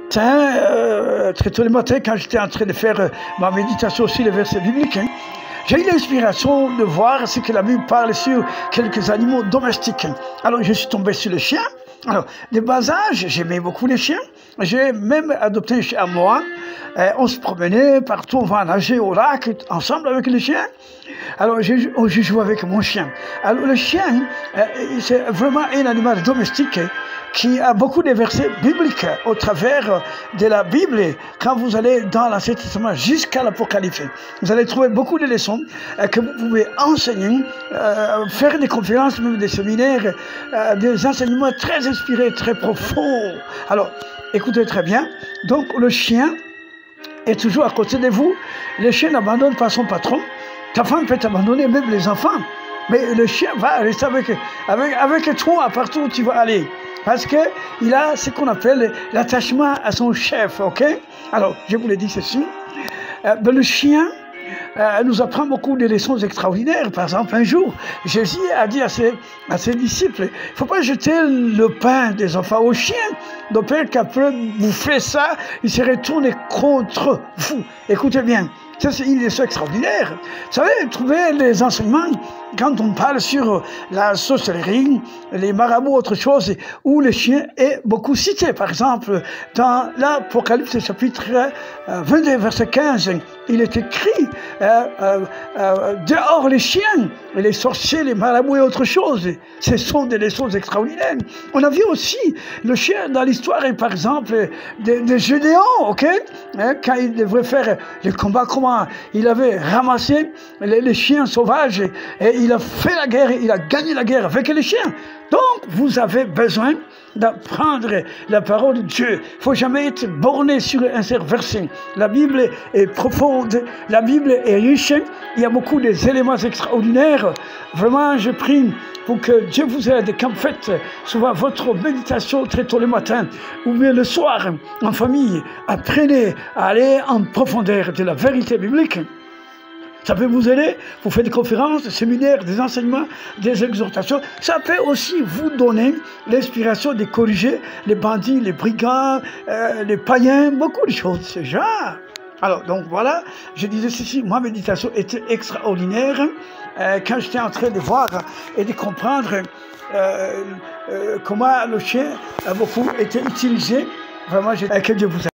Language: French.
Très tôt le matin, quand j'étais en train de faire ma méditation sur les versets bibliques, j'ai eu l'inspiration de voir ce que la Bible parle sur quelques animaux domestiques. Alors, je suis tombé sur le chien. Alors, de bas âge, j'aimais beaucoup les chiens. J'ai même adopté un chien à moi. On se promenait partout, on va nager au lac ensemble avec les chiens. Alors, je jouais avec mon chien. Alors, le chien, c'est vraiment un animal domestique qui a beaucoup de versets bibliques au travers de la Bible. Quand vous allez dans l'Ancien Testament jusqu'à l'Apocalypse, vous allez trouver beaucoup de leçons que vous pouvez enseigner, faire des conférences, même des séminaires, des enseignements très inspirés, très profonds. Alors, écoutez très bien. Donc, le chien est toujours à côté de vous. Le chien n'abandonne pas son patron. Ta femme peut t'abandonner, même les enfants. Mais le chien va rester avec toi partout où tu vas aller. Parce qu'il a ce qu'on appelle l'attachement à son chef, ok? Alors, je vous l'ai dit ceci. Le chien nous apprend beaucoup de leçons extraordinaires. Par exemple, un jour, Jésus a dit à ses disciples, il ne faut pas jeter le pain des enfants aux chiens. De peur qu'après vous faites ça, il se retourne contre vous. Écoutez bien. Ça, c'est une leçon extraordinaire. Vous savez, trouver les enseignements, quand on parle sur la sorcellerie, les marabouts, autre chose, où le chien est beaucoup cité. Par exemple, dans l'Apocalypse chapitre 22, verset 15, il est écrit dehors les chiens, les sorciers, les marabouts et autre chose. Ce sont des leçons extraordinaires. On a vu aussi le chien dans l'histoire, par exemple, de Gédéon, ok? Quand il devrait faire le combat, comment il avait ramassé les chiens sauvages et il a fait la guerre, il a gagné la guerre avec les chiens. Donc, vous avez besoin d'apprendre la parole de Dieu. Il ne faut jamais être borné sur un seul verset. La Bible est profonde, la Bible est riche, il y a beaucoup d'éléments extraordinaires. Vraiment, je prie pour que Dieu vous aide, qu'en fait, souvent votre méditation très tôt le matin ou bien le soir en famille, apprenez à aller en profondeur de la vérité biblique. Ça peut vous aider, vous faites des conférences, des séminaires, des enseignements, des exhortations. Ça peut aussi vous donner l'inspiration de corriger les bandits, les brigands, les païens, beaucoup de choses de ce genre. Alors, donc voilà, je disais ceci, ma méditation était extraordinaire quand j'étais en train de voir et de comprendre comment le chien a beaucoup été utilisé. Vraiment, que Dieu vous aide.